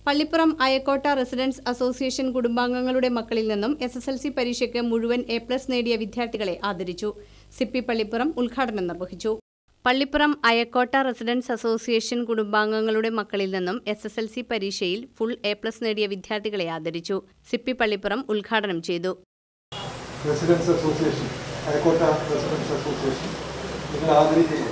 Pallippuram അയക്കോട്ട residence association കുടുംബാംഗങ്ങളുടെ മക്കളിൽ നിന്നും SSLC പരീക്ഷയ്ക്ക് മുഴുവൻ A+ നേടിയ വിദ്യാർത്ഥികളെ ആദരിച്ചു. സിപ്പി പള്ളിപ്പുറം ഉദ്ഘാടനം നിർവഹിച്ചു. പള്ളിപ്പുറം അയക്കോട്ട റെസിഡൻസ് അസോസിയേഷൻ കുടുംബാംഗങ്ങളുടെ മക്കളിൽ നിന്നും SSLC പരീക്ഷയിൽ ഫുൾ A+ നേടിയ വിദ്യാർത്ഥികളെ ആദരിച്ചു. സിപ്പി പള്ളിപ്പുറം ഉദ്ഘാടനം ചെയ്തു. Residence association Ayakkotta residence association നിങ്ങൾ ആദരിക്കുന്നു.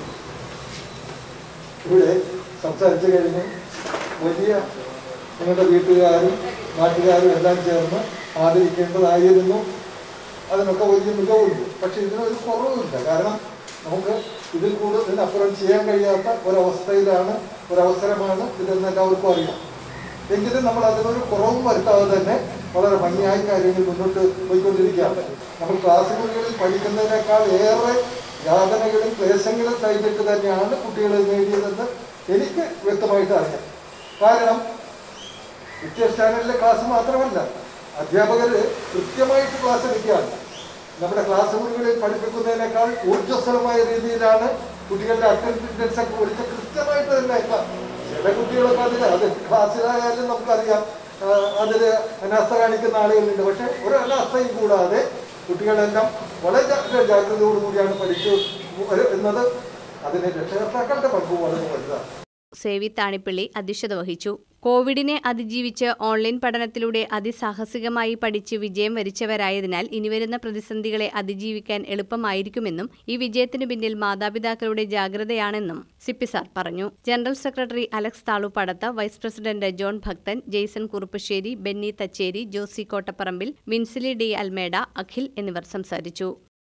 ഇവിടെ സംസാരിച്ചു കഴിഞ്ഞ് വലിയ നിങ്ങളുടെ വീട്ടുകാരും നാട്ടുകാരും എല്ലാം ചേർന്ന് ആദരിക്കേണ്ടതായിരുന്നു. അതിനൊക്കെ വലിയ മികവുണ്ട്. പക്ഷെ ഇതിനൊരു കുറവുമില്ല. കാരണം നമുക്ക് ഇതിൽ കൂടുതലപ്പുറം ചെയ്യാൻ കഴിയാത്ത ഒരവസരമാണ് ഇതെന്ന് എല്ലാവർക്കും അറിയാം. എങ്കിലും നമ്മൾ അതിനൊരു കുറവും വരുത്താതെ തന്നെ വളരെ ഭംഗിയായ കാര്യങ്ങൾ മുന്നോട്ട് പോയിക്കൊണ്ടിരിക്കുകയാണ്. നമ്മൾ ക്ലാസ് മുറികളിൽ പഠിക്കുന്നതിനേക്കാൾ ഏറെ യാതനകളും ക്ലേശങ്ങളും കഴിഞ്ഞിട്ട് തന്നെയാണ് കുട്ടികൾ നേടിയതെന്ന് എനിക്ക് വ്യക്തമായിട്ട് അറിയാം. കാരണം വിദ്യാഭ്യാസ ചാനലിലെ ക്ലാസ് മാത്രമല്ല, അധ്യാപകർ കൃത്യമായിട്ട് ക്ലാസ് എടുക്കുകയാണ്. നമ്മുടെ ക്ലാസ് മുറികളിൽ പഠിപ്പിക്കുന്നതിനേക്കാൾ ഊർജ്ജസ്വലമായ രീതിയിലാണ് കുട്ടികളുടെ അറ്റൻഡൻസ് ഒക്കെ വിളിച്ച് കൃത്യമായിട്ട് തന്നെ ചില കുട്ടികളൊക്കെ അത് ക്ലാസ്സിലായാലും നമുക്കറിയാം അതിൽ അനാസ്ഥ കാണിക്കുന്ന ആളുകളുണ്ട്. പക്ഷെ ഒരു അനാസ്ഥയും കൂടാതെ കുട്ടികളെല്ലാം വളരെ ജാഗ്രതയോടുകൂടിയാണ് പഠിച്ചു എന്നത് അതിന് രക്ഷകർത്താക്കളുടെ പങ്ക് വളരെ വലുതാണ്. സേവി താണിപ്പള്ളി അധ്യക്ഷത വഹിച്ചു. കോവിഡിനെ അതിജീവിച്ച് ഓൺലൈൻ പഠനത്തിലൂടെ അതിസാഹസികമായി പഠിച്ച് വിജയം വരിച്ചവരായതിനാൽ ഇനിവരുന്ന പ്രതിസന്ധികളെ അതിജീവിക്കാൻ എളുപ്പമായിരിക്കുമെന്നും ഈ വിജയത്തിനു പിന്നിൽ മാതാപിതാക്കളുടെ ജാഗ്രതയാണെന്നും സിപ്പി സാർ പറഞ്ഞു. General secretary Alex Thalupadath, vice president John Bhakthan, Jaison Kuruppassery, Benny Thacheri, Josy Kottapparambil, Vincily D Almeida, Akhil എന്നിവർ സംസാരിച്ചു.